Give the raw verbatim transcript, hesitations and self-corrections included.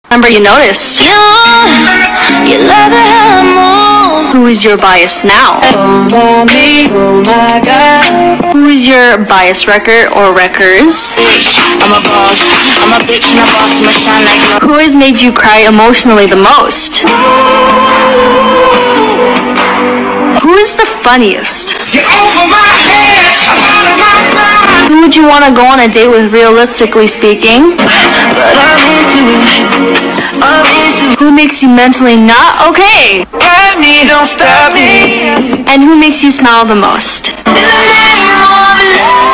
Remember you noticed. You, you love it how I move. Who is your bias now? Oh my God. Who is your bias wrecker or wreckers? I'm a boss, I'm a bitch and a boss, I'ma shine like no. Who has made you cry emotionally the most? Who is the funniest? You're over my head, I'm out of my mind. Who would you want to go on a date with, realistically speaking? But I'm into it, I'm into it. Who makes you mentally not okay? Drive me, don't stop me. And who makes you smile the most? In the name of love.